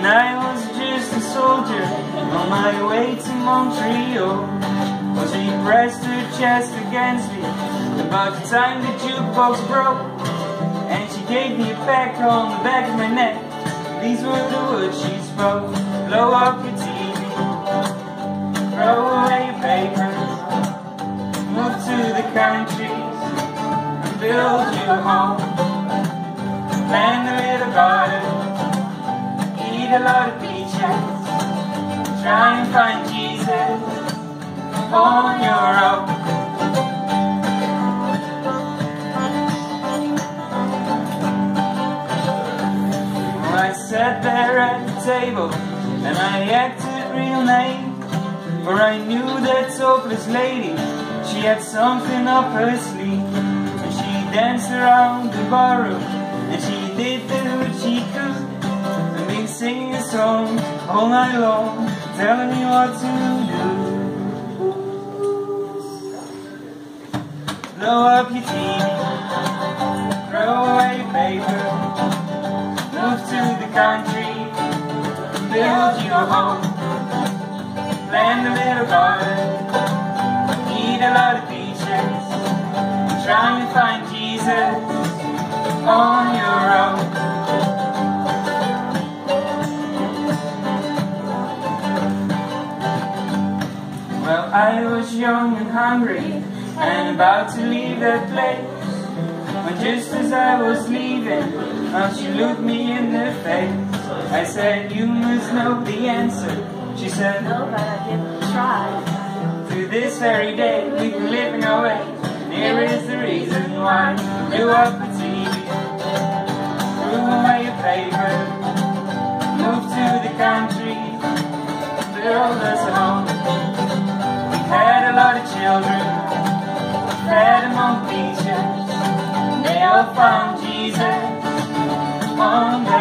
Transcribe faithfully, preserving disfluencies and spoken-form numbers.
when I was just a soldier on my way to Montreal. Well, she pressed her chest against me about the time the jukebox broke, and she gave me a peck on the back of my neck. These were the words she spoke: blow up your T V, throw away your papers, move to the countries and build your home, plant a little garden, eat a lot of peaches, try and find Jesus on your own. I sat there at the table and I acted real naive, for I knew that hopeless lady, she had something up her sleeve. And she danced around the barroom and she did the hood she could, and been singing songs all night long, telling me what to do. Blow up your T V, throw away your paper, move to the country, build your home, plant a little garden, eat a lot of peaches, try and find Jesus on your own. Well, I was young and hungry and about to leave that place, when just as I was leaving, oh, she looked me in the face. I said, you must know the answer. She said, no, but I didn't try. To this very day, we've been living our way, and here is the reason why. Blew up the T V, threw away your paper, moved to the country, built us a home. We had a lot of children, fed them on beaches, they all found Jesus on the